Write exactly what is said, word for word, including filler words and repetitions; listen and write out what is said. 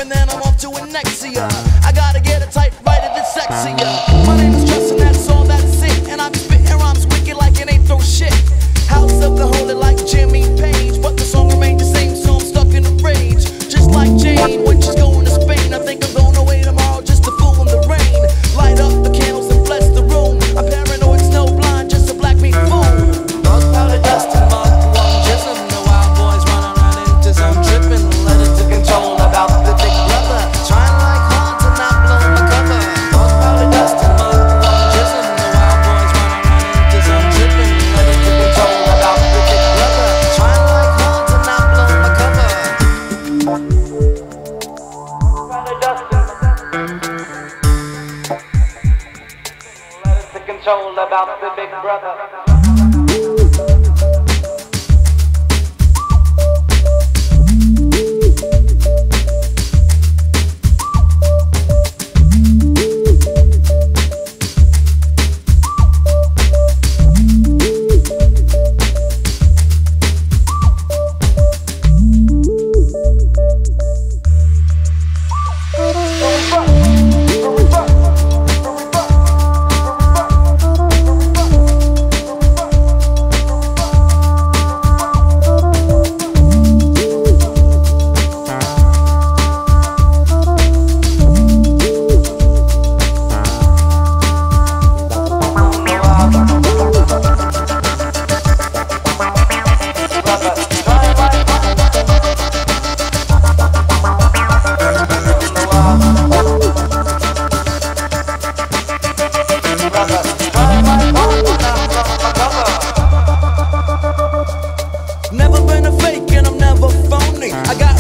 and then I'm off to Annexia. I gotta get it tight, right, if it's sexier. My name is Justin, that's all, that's it. And I'm spitting rhymes wicked like it ain't throw shit. House of the holy like Jimmy Page, but the song remained the same, so I'm stuck in a rage. Just like Jane when she's going to Spain. I think I'm going away tomorrow just to fool in the rain. Light up the candles and bless the room. I'm paranoid, snow blind, just a black meat fool. Those powder dust and mud, one jism. The wild boys running around into some tripping. Let it to control about the big brother. Trying like hard to not blow my cover. Those powder dust and mud, one jism. The wild boys running around into some tripping. Let it to control about the big brother. Trying like hard to not blow my cover. Powder dust and let it to control about the big brother. Never been a fake and I'm never phony. I got